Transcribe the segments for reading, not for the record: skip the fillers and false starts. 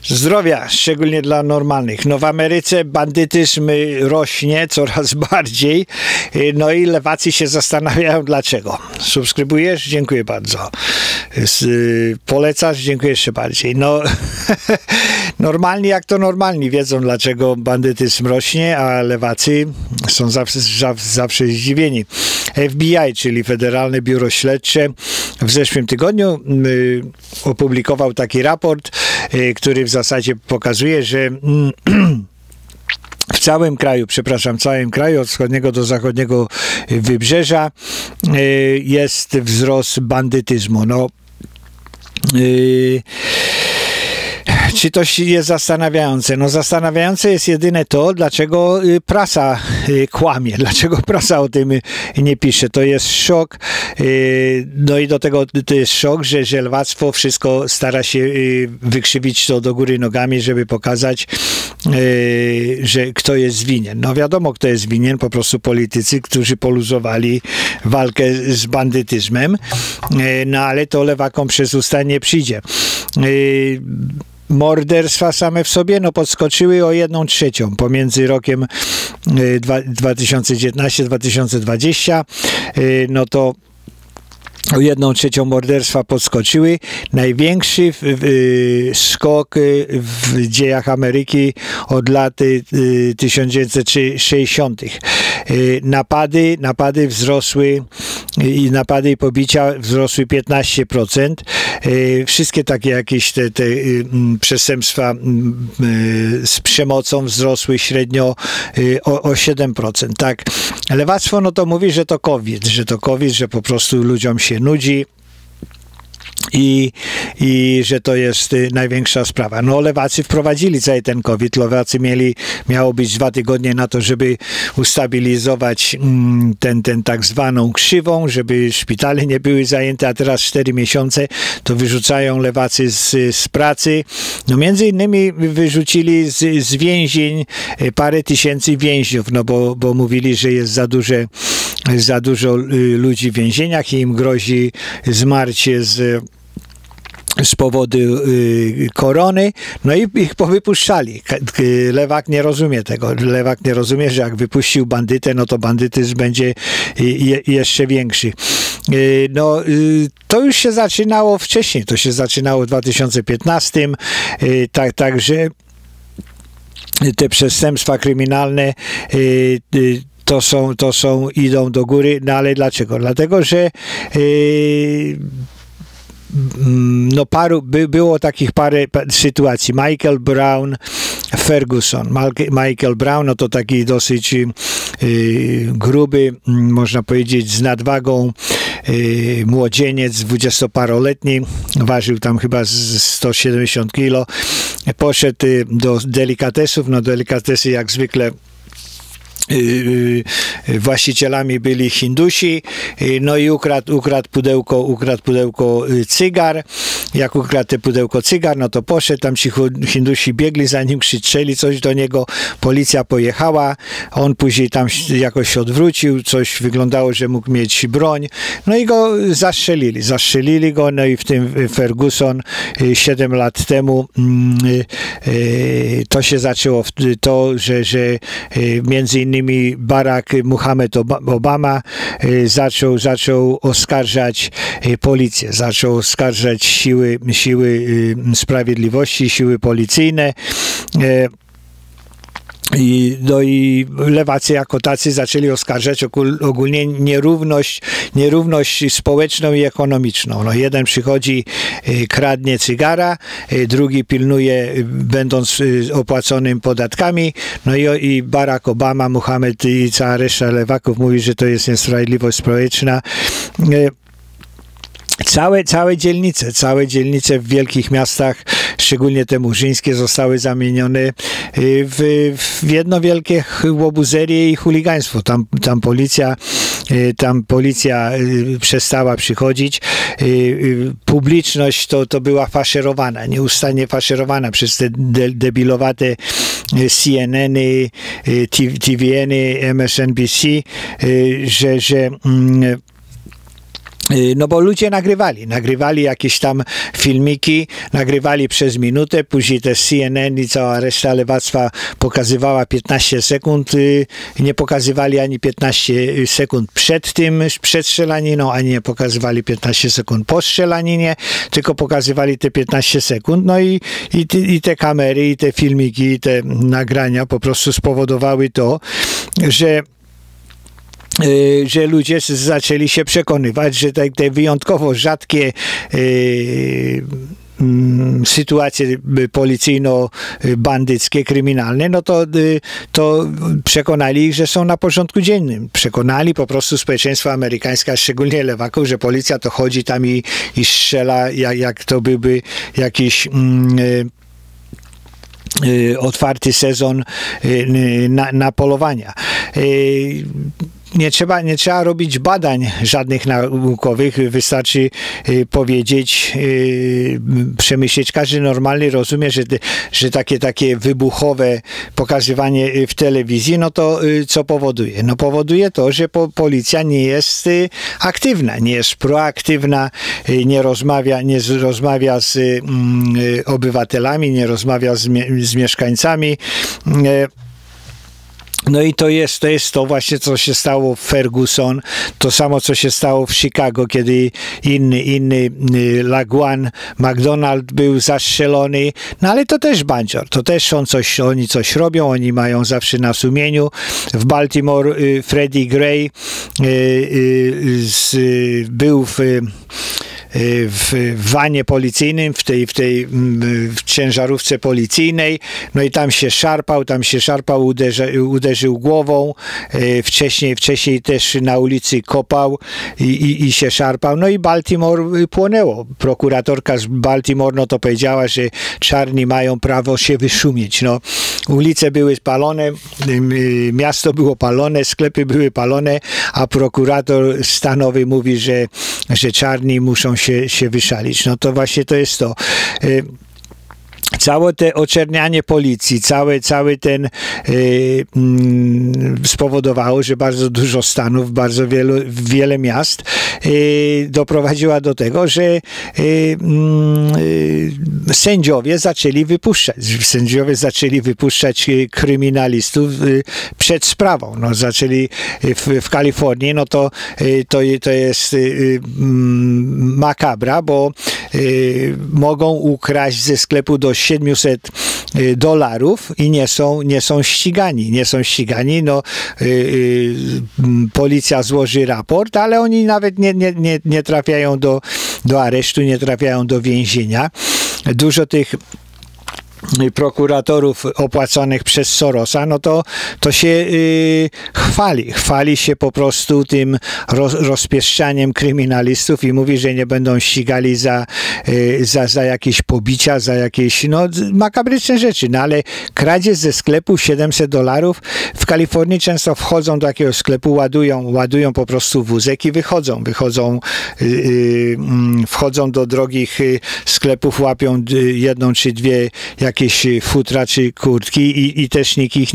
Zdrowia, szczególnie dla normalnych. No w Ameryce bandytyzm rośnie coraz bardziej, no i lewacy się zastanawiają dlaczego. Subskrybujesz? Dziękuję bardzo. Polecasz? Dziękuję jeszcze bardziej. No normalni jak to normalni wiedzą dlaczego bandytyzm rośnie, a lewacy są zawsze zdziwieni. FBI, czyli Federalne Biuro Śledcze, w zeszłym tygodniu opublikował taki raport, który w zasadzie pokazuje, że w całym kraju, od wschodniego do zachodniego wybrzeża jest wzrost bandytyzmu. No, czy to jest zastanawiające? No zastanawiające jest jedyne to, dlaczego prasa kłamie, dlaczego prasa o tym nie pisze. To jest szok. No i do tego to jest szok, że lewactwo wszystko stara się wykrzywić to do góry nogami, żeby pokazać, że kto jest winien. No wiadomo, kto jest winien, po prostu politycy, którzy poluzowali walkę z bandytyzmem, no ale to lewakom przez usta nie przyjdzie. Morderstwa same w sobie no podskoczyły o 1/3 pomiędzy rokiem 2019-2020, no to o 1/3 morderstwa podskoczyły. Największy skok w dziejach Ameryki od lat 1960. Napady wzrosły i napady i pobicia wzrosły 15%. Wszystkie takie jakieś te przestępstwa z przemocą wzrosły średnio o 7%. Tak. Lewactwo no to mówi, że to COVID, że po prostu ludziom się nudzi i że to jest największa sprawa. No lewacy wprowadzili cały ten COVID. Lewacy miało być 2 tygodnie na to, żeby ustabilizować ten tak zwaną krzywą, żeby szpitale nie były zajęte, a teraz 4 miesiące to wyrzucają lewacy z pracy. No między innymi wyrzucili z więzień parę tysięcy więźniów, no bo mówili, że jest za dużo ludzi w więzieniach i im grozi zmarcie z powodu korony, no i ich powypuszczali. Lewak nie rozumie tego. Lewak nie rozumie, że jak wypuścił bandytę, no to bandytyzm będzie jeszcze większy. No, to już się zaczynało wcześniej. To się zaczynało w 2015. Także te przestępstwa kryminalne idą do góry, no ale dlaczego? Dlatego, że no było takich parę sytuacji. Michael Brown, Ferguson. Michael Brown, no to taki dosyć gruby, można powiedzieć, z nadwagą młodzieniec, 20-paroletni, ważył tam chyba 170 kilo. Poszedł do delikatesów, no delikatesy jak zwykle właścicielami byli Hindusi, no i ukradł pudełko cygar. Jak ukradł te pudełko cygar, no to poszedł, tam ci Hindusi biegli za nim, krzyczeli coś do niego, policja pojechała, on później tam jakoś się odwrócił, coś wyglądało, że mógł mieć broń, no i go zastrzelili go, no i w tym Ferguson 7 lat temu to się zaczęło to, że między innymi Barack Muhammad Obama zaczął oskarżać policję, zaczął oskarżać siły sprawiedliwości, siły policyjne. No i lewacy jako tacy zaczęli oskarżać ogólnie nierówność społeczną i ekonomiczną. No jeden przychodzi, kradnie cygara, drugi pilnuje, będąc opłaconym podatkami, no i Barack Obama, Muhammad i cała reszta lewaków mówi, że to jest niesprawiedliwość społeczna. Całe dzielnice w wielkich miastach, szczególnie te murzyńskie, zostały zamienione w jedno wielkie łobuzerię i chuligaństwo. Tam policja przestała przychodzić. Publiczność to była faszerowana, nieustannie faszerowana przez te debilowate CNN-y, TVN-y, MSNBC, że No bo ludzie nagrywali jakieś tam filmiki, nagrywali przez minutę, później też CNN i cała reszta lewactwa pokazywała 15 sekund, nie pokazywali ani 15 sekund przed strzelaniną, ani nie pokazywali 15 sekund po strzelaninie, tylko pokazywali te 15 sekund, no i te kamery, i te filmiki, i te nagrania po prostu spowodowały to, że ludzie zaczęli się przekonywać, że te wyjątkowo rzadkie sytuacje policyjno-bandyckie, kryminalne, no to przekonali ich, że są na porządku dziennym. Przekonali po prostu społeczeństwo amerykańskie, szczególnie lewaków, że policja to chodzi tam i strzela, jak to byłby jakiś otwarty sezon na polowania. Nie trzeba robić badań żadnych naukowych, wystarczy powiedzieć, przemyśleć. Każdy normalny rozumie, że takie wybuchowe pokazywanie w telewizji, no to co powoduje? No powoduje to, że policja nie jest aktywna, nie jest proaktywna, nie rozmawia z obywatelami, nie rozmawia z mieszkańcami. No i to jest to właśnie, co się stało w Ferguson, to samo, co się stało w Chicago, kiedy inny Laguan McDonald był zastrzelony, no ale to też bandzior, to też oni coś robią, oni mają zawsze na sumieniu. W Baltimore Freddie Gray był w wanie policyjnym, w ciężarówce policyjnej, no i tam się szarpał, uderzył głową, wcześniej też na ulicy kopał i się szarpał, no i Baltimore płonęło. Prokuratorka z Baltimore, no to powiedziała, że czarni mają prawo się wyszumieć, no. Ulice były palone, miasto było palone, sklepy były palone, a prokurator stanowy mówi, że czarni muszą się wyszalić. No to właśnie to jest to. Całe te oczernianie policji, cały ten spowodowało, że bardzo dużo stanów, bardzo wiele miast doprowadziła do tego, że sędziowie zaczęli wypuszczać kryminalistów przed sprawą. No, zaczęli w Kalifornii, no to jest makabra, bo mogą ukraść ze sklepu do $700 i nie są ścigani. No, policja złoży raport, ale oni nawet nie trafiają do aresztu, nie trafiają do więzienia. Dużo tych prokuratorów opłaconych przez Sorosa, no to się chwali się po prostu tym rozpieszczaniem kryminalistów i mówi, że nie będą ścigali za jakieś pobicia, za jakieś makabryczne rzeczy, no ale kradzież ze sklepu $700 w Kalifornii często wchodzą do jakiegoś sklepu, ładują po prostu wózek i wchodzą do drogich sklepów, łapią jedną czy dwie jakieś futra czy kurtki i też nikt ich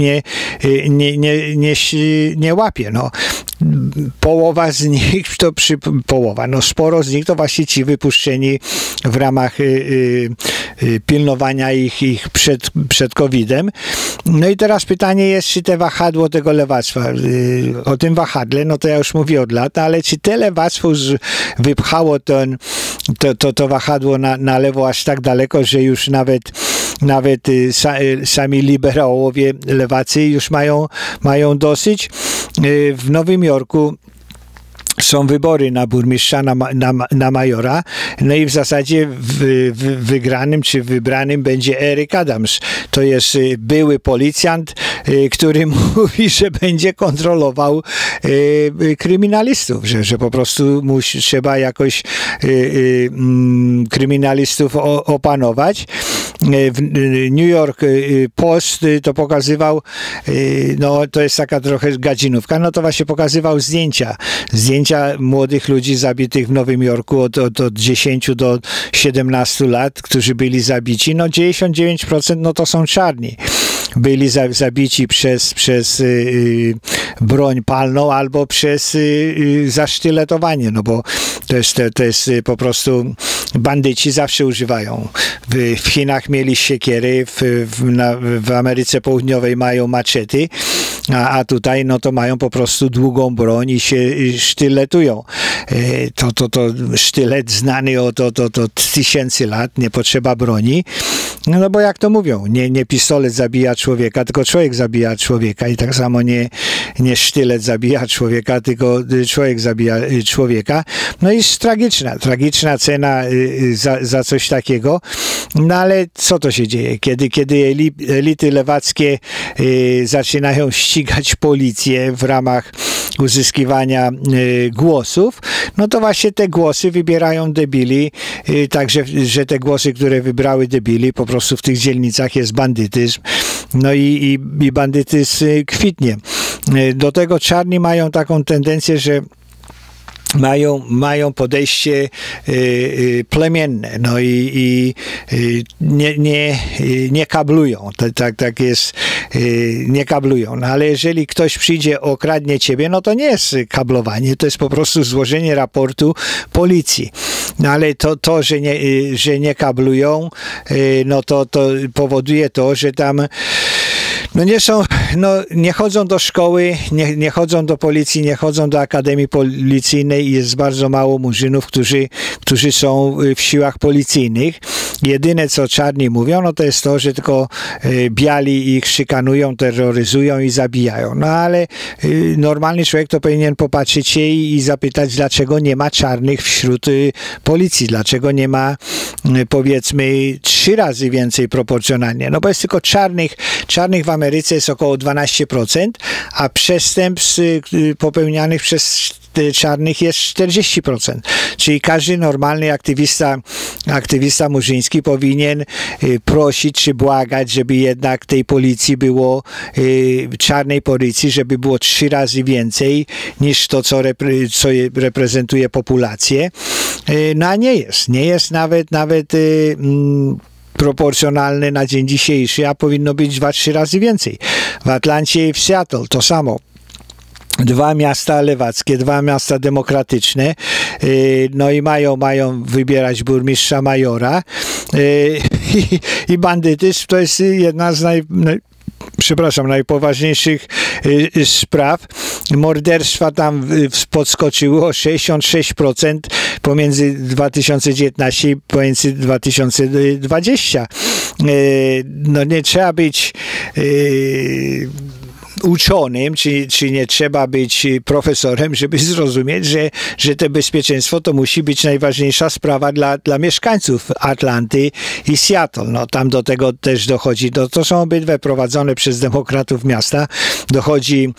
nie łapie. No. Połowa z nich sporo z nich to właśnie ci wypuszczeni w ramach pilnowania ich przed COVID-em. No i teraz pytanie jest, czy te wahadło tego lewactwa, o tym wahadle, no to ja już mówię od lat, ale czy te lewactwo wypchało to wahadło na lewo aż tak daleko, że już nawet sami liberałowie, lewacy już mają dosyć. W Nowym Jorku są wybory na burmistrza, na majora, no i w zasadzie wygranym czy wybranym będzie Eric Adams. To jest były policjant, który mówi, że będzie kontrolował kryminalistów, że po prostu trzeba jakoś kryminalistów opanować. W New York Post to pokazywał, no to jest taka trochę gadzinówka, no to właśnie pokazywał zdjęcia młodych ludzi zabitych w Nowym Jorku od 10 do 17 lat, którzy byli zabici. No 99% no to są czarni. byli zabici przez broń palną albo przez zasztyletowanie, no bo to jest po prostu bandyci zawsze używają. W Chinach mieli siekiery, w Ameryce Południowej mają maczety, a tutaj no to mają po prostu długą broń i się sztyletują. To sztylet znany od tysięcy lat, nie potrzeba broni. No bo jak to mówią, nie pistolet zabija człowieka, tylko człowiek zabija człowieka i tak samo nie sztylet zabija człowieka, tylko człowiek zabija człowieka. No i jest tragiczna cena za coś takiego. No ale co to się dzieje? Kiedy elity lewackie zaczynają ścigać policję w ramach uzyskiwania głosów, no to właśnie te głosy wybierają debili, także, że te głosy, które wybrały debili, po prostu w tych dzielnicach jest bandytyzm, no i bandytyzm kwitnie. Do tego czarni mają taką tendencję, że mają podejście plemienne, no i nie kablują. Tak jest, nie kablują. No ale jeżeli ktoś przyjdzie, okradnie ciebie, no to nie jest kablowanie, to jest po prostu złożenie raportu policji. No ale to że nie kablują, no to powoduje to, że tam nie chodzą do szkoły, nie chodzą do policji, nie chodzą do akademii policyjnej i jest bardzo mało murzynów, którzy są w siłach policyjnych. Jedyne, co czarni mówią, no to jest to, że tylko biali ich szykanują, terroryzują i zabijają. No ale normalny człowiek to powinien popatrzeć się i zapytać, dlaczego nie ma czarnych wśród policji, dlaczego nie ma, powiedzmy, 3 razy więcej proporcjonalnie. No bo jest tylko czarnych w Ameryce jest około 12%, a przestępstw popełnianych przez czarnych jest 40%. Czyli każdy normalny aktywista murzyński powinien prosić czy błagać, żeby jednak tej policji było, czarnej policji, żeby było 3 razy więcej niż to, co reprezentuje populację. No a nie jest nawet proporcjonalne na dzień dzisiejszy, a powinno być 2-3 razy więcej. W Atlancie i w Seattle to samo. 2 miasta lewackie, 2 miasta demokratyczne, no i mają wybierać burmistrza, majora i bandytyzm to jest jedna z najpoważniejszych spraw. Morderstwa tam podskoczyło o 66% pomiędzy 2019 i pomiędzy 2020. No nie trzeba być uczonym, czy nie trzeba być profesorem, żeby zrozumieć, że to bezpieczeństwo to musi być najważniejsza sprawa dla mieszkańców Atlanty i Seattle. No, tam do tego też dochodzi, to są obydwie prowadzone przez demokratów miasta, dochodzi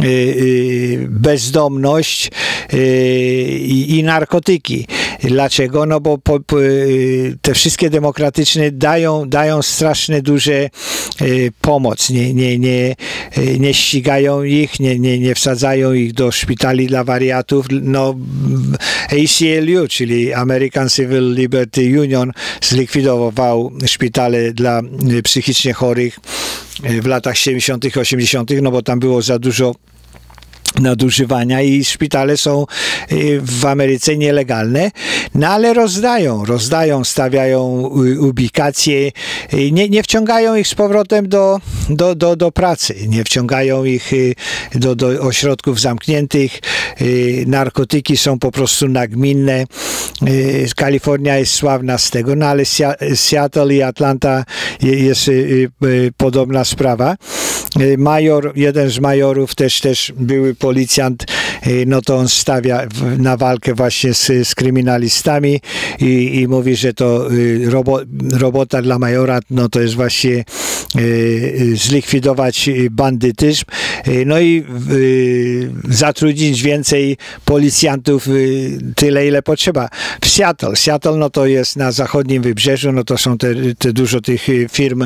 bezdomność i narkotyki. Dlaczego? No bo te wszystkie demokratyczne dają strasznie duże pomoc. Nie ścigają ich, nie wsadzają ich do szpitali dla wariatów. No, ACLU, czyli American Civil Liberty Union, zlikwidował szpitale dla psychicznie chorych w latach 70., 80., no bo tam było za dużo nadużywania i szpitale są w Ameryce nielegalne, no ale rozdają, stawiają ubikacje, nie wciągają ich z powrotem do pracy, nie wciągają ich do ośrodków zamkniętych, narkotyki są po prostu nagminne. Kalifornia jest sławna z tego, no ale Seattle i Atlanta jest podobna sprawa. Jeden z majorów, też były policjant, no to on stawia na walkę właśnie z kryminalistami i mówi, że to robota dla majora, no to jest właśnie zlikwidować bandytyzm, no i zatrudnić więcej policjantów, tyle ile potrzeba. W Seattle no to jest na zachodnim wybrzeżu, no to są dużo tych firm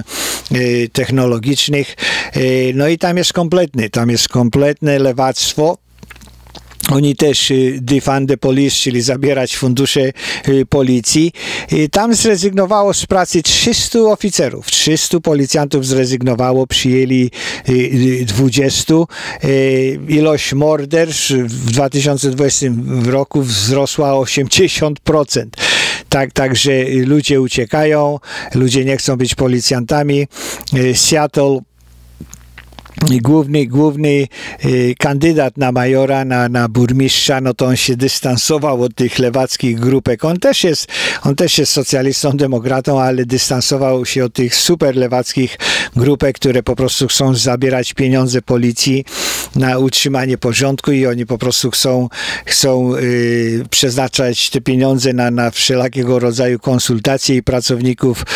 technologicznych, no i tam jest kompletne lewactwo. Oni też defund the police, czyli zabierać fundusze policji. Tam zrezygnowało z pracy 300 oficerów. 300 policjantów zrezygnowało, przyjęli 20. Ilość morderstw w 2020 roku wzrosła o 80%. Także ludzie uciekają, ludzie nie chcą być policjantami. Seattle, główny kandydat na majora, na burmistrza, no to on się dystansował od tych lewackich grupek. On też jest socjalistą, demokratą, ale dystansował się od tych super lewackich grupek, które po prostu chcą zabierać pieniądze policji na utrzymanie porządku i oni po prostu chcą przeznaczać te pieniądze na wszelakiego rodzaju konsultacje i pracowników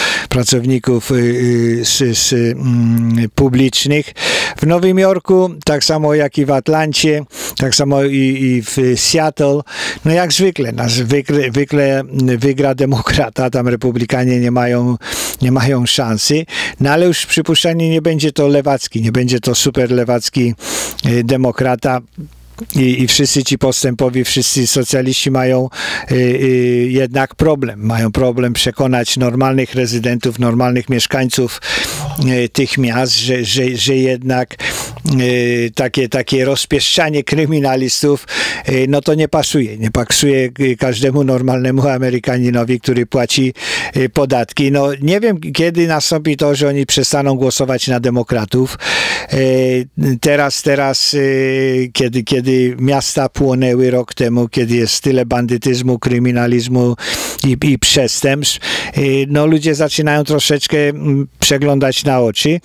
publicznych. W Nowym Jorku, tak samo jak i w Atlancie, tak samo i w Seattle, no jak zwykle wygra demokrata, tam republikanie nie mają szansy, no ale już przypuszczalnie nie będzie to lewacki, nie będzie to super lewacki demokrata. I wszyscy ci postępowi, wszyscy socjaliści mają jednak problem. Mają problem przekonać normalnych rezydentów, normalnych mieszkańców tych miast, że jednak takie rozpieszczanie kryminalistów, no to nie pasuje. Nie pasuje każdemu normalnemu Amerykaninowi, który płaci podatki. No nie wiem, kiedy nastąpi to, że oni przestaną głosować na demokratów. Teraz kiedy miasta płonęły rok temu, kiedy jest tyle bandytyzmu, kryminalizmu i przestępstw, no ludzie zaczynają troszeczkę przeglądać na oczy.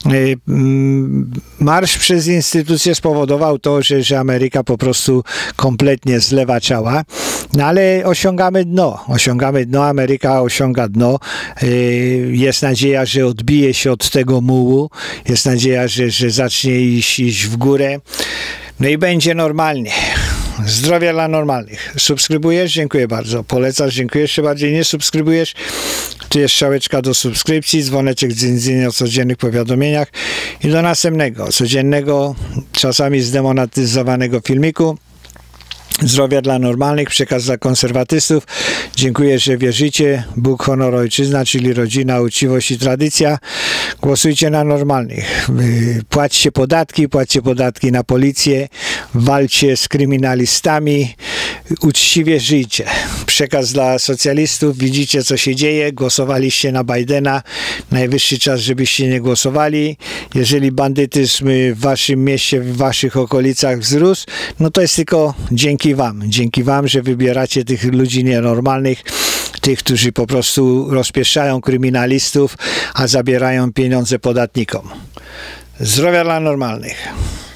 Marsz przez instytucje spowodował to, że Ameryka po prostu kompletnie zlewaczała, no ale osiągamy dno, Ameryka osiąga dno. Jest nadzieja, że odbije się od tego mułu, jest nadzieja, że zacznie iść w górę. No i będzie normalnie. Zdrowia dla normalnych. Subskrybujesz? Dziękuję bardzo. Polecasz? Dziękuję. Jeszcze bardziej nie subskrybujesz? Tu jest strzałeczka do subskrypcji, dzwoneczek o codziennych powiadomieniach i do następnego, codziennego, czasami zdemonetyzowanego filmiku. Zdrowia dla normalnych, przekaz dla konserwatystów. Dziękuję, że wierzycie. Bóg, honor, ojczyzna, czyli rodzina, uczciwość i tradycja. Głosujcie na normalnych. Płaćcie podatki na policję. Walczcie z kryminalistami. Uczciwie żyjcie. Przekaz dla socjalistów. Widzicie, co się dzieje. Głosowaliście na Bidena. Najwyższy czas, żebyście nie głosowali. Jeżeli bandytyzm w waszym mieście, w waszych okolicach wzrósł, no to jest tylko dzięki wam, że wybieracie tych ludzi nienormalnych, tych, którzy po prostu rozpieszczają kryminalistów, a zabierają pieniądze podatnikom. Zdrowia dla normalnych.